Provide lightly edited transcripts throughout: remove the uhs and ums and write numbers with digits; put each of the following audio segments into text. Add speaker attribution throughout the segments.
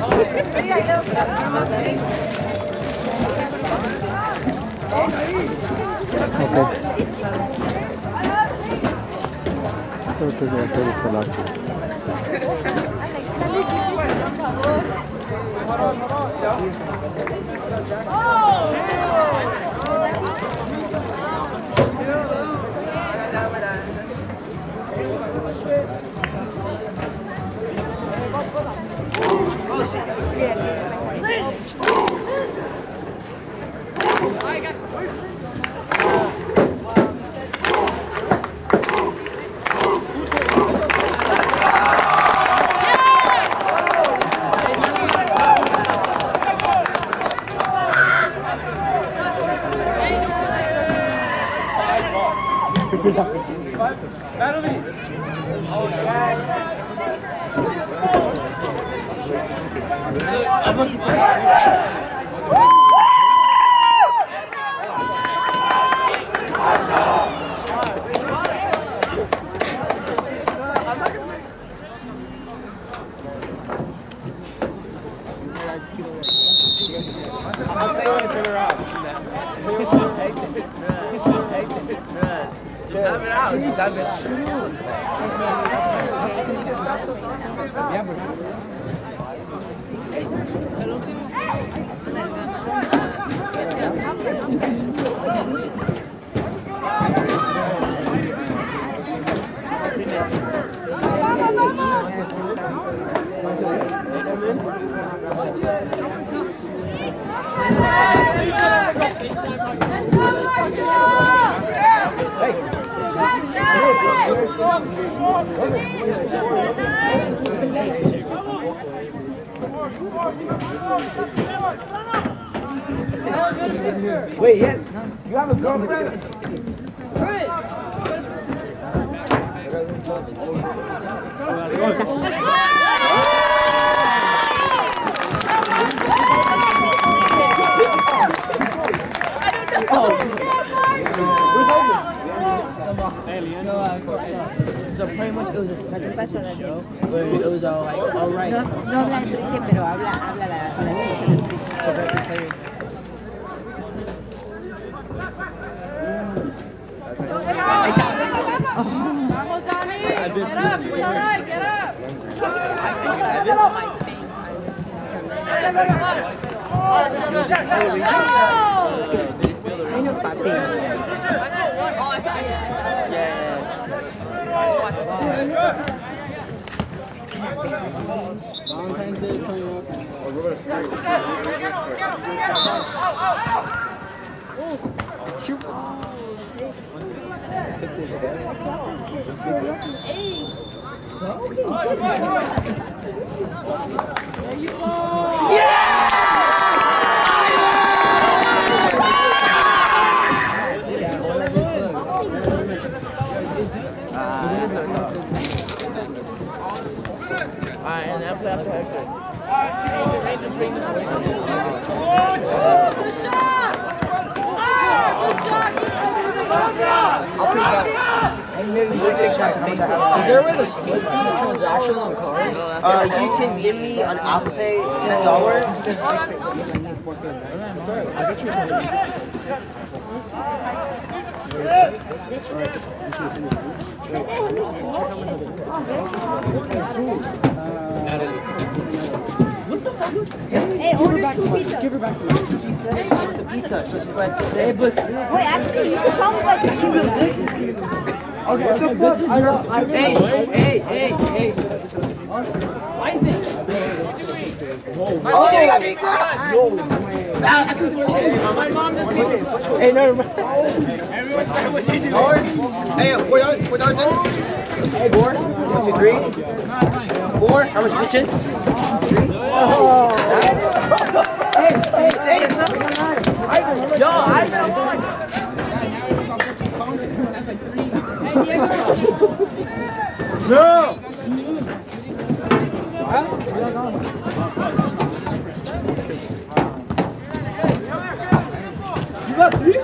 Speaker 1: Creo que voy a hacer este lado.
Speaker 2: Wait, yeah, you have a girlfriend?
Speaker 3: So pretty much it was a second show, but it was all like all right.
Speaker 4: No habla en este, pero habla
Speaker 5: Vamos, Donnie! Get up! It's all right! Get up!
Speaker 3: Valentine's Day is coming up.
Speaker 6: And after Hector.
Speaker 3: Is there a way to split the transaction on cards?
Speaker 7: You can give me an Apple Pay $10.
Speaker 4: Hey, order 2 pizzas.
Speaker 3: Give her back to me. She wants the pizza, so she went to say,
Speaker 4: Wait, actually, you can probably like she will this.
Speaker 3: okay, this is your... Hey.
Speaker 7: Oh, you got me good.
Speaker 3: Hey, no.
Speaker 7: Hey, $4 Hey, 4, 1, 2, 3. 4. How much pitching? 3.
Speaker 3: Hey, stay in Yo, No! You got 3?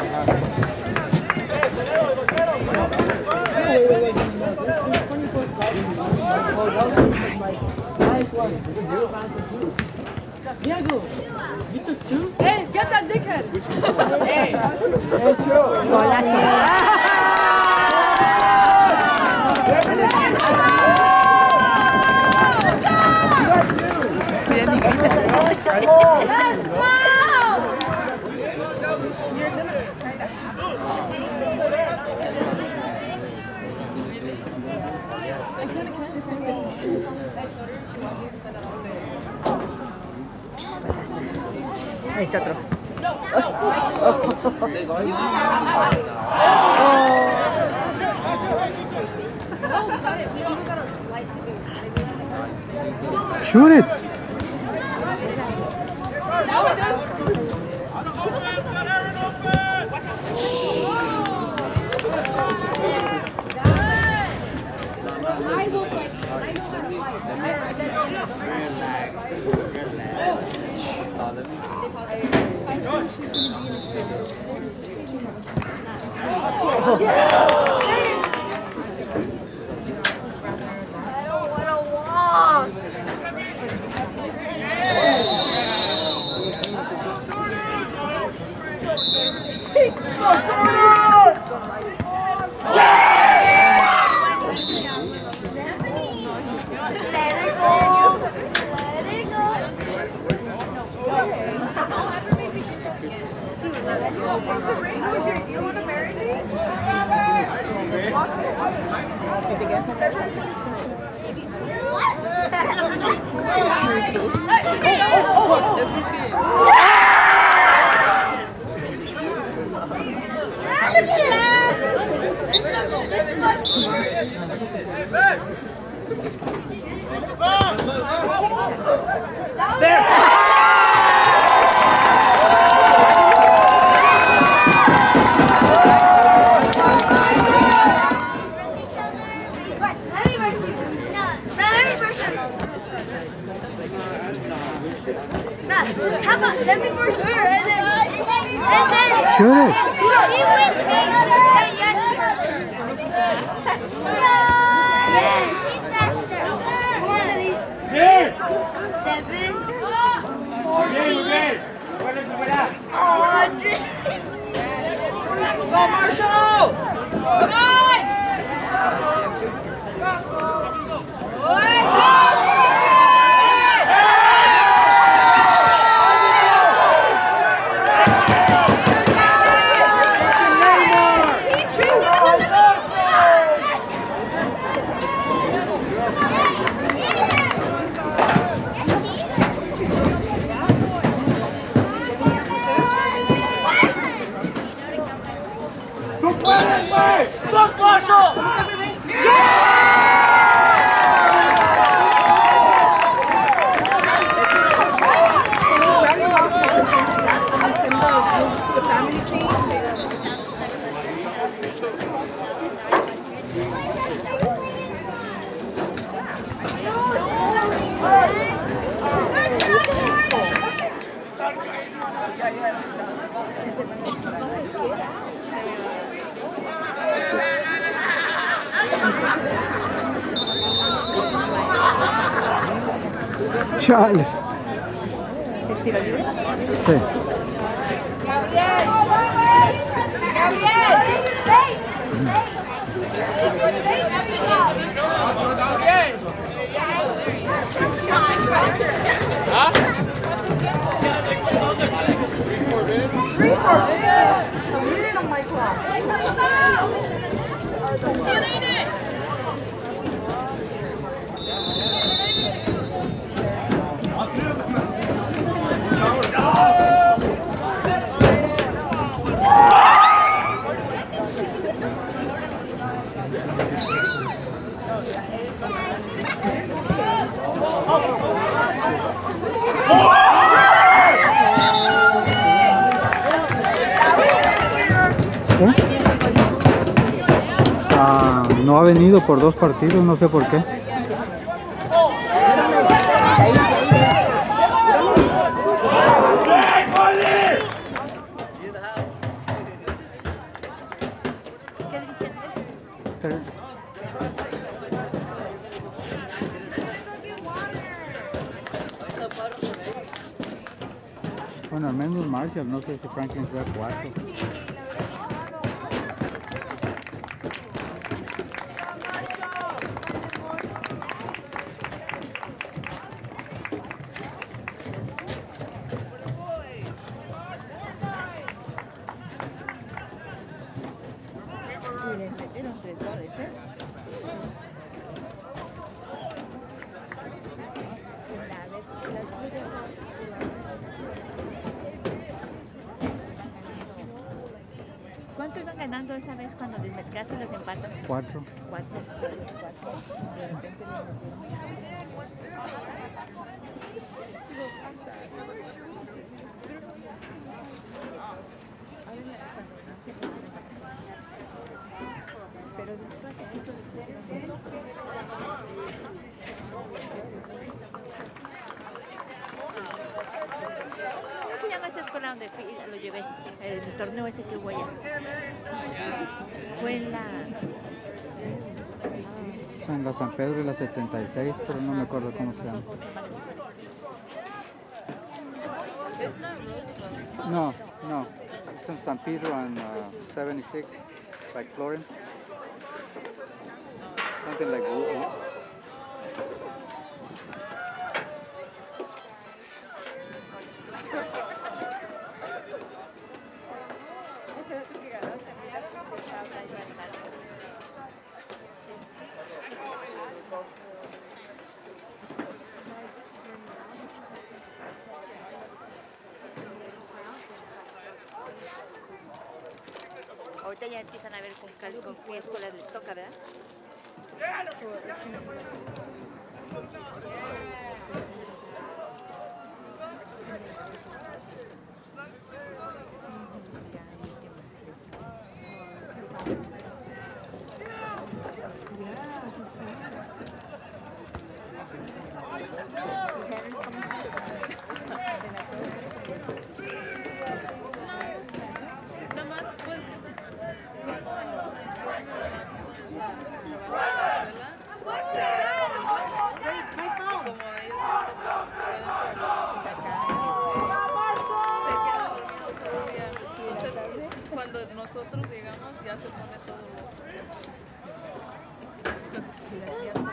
Speaker 3: Wait. Diego, you took 2?
Speaker 5: Hey, get that dickhead! Hey!
Speaker 4: Let's
Speaker 3: Ahí está otro.
Speaker 1: Shoot it.
Speaker 4: How about let me first her and then
Speaker 1: Shoot it.
Speaker 4: she wins me. Yes, he's faster. One of these. 7, 14, 100.
Speaker 3: Go, Marshall!
Speaker 5: Come on!
Speaker 3: Look, Marshall!
Speaker 1: Charles. Sí. No ha venido por 2 partidos, no sé por qué. Bueno, al menos Marshall, no sé si Franklin sea 4.
Speaker 3: Y le metieron $3, ¿eh? ¿Cuánto iban ganando esa vez cuando les casi los empatan?
Speaker 1: 4.
Speaker 3: 4. De repente pero después ¿cómo se llama esa escuela donde lo llevé? El torneo ese que hubo allá. Fue en la...
Speaker 1: En la San Pedro y la 76, pero no me acuerdo cómo se llama. No. It's in San Pedro on 76, like Florence. Something like that.
Speaker 3: Ahorita ya empiezan a ver con qué escuelas les toca, ¿verdad?
Speaker 5: Cuando nosotros llegamos ya se pone todo.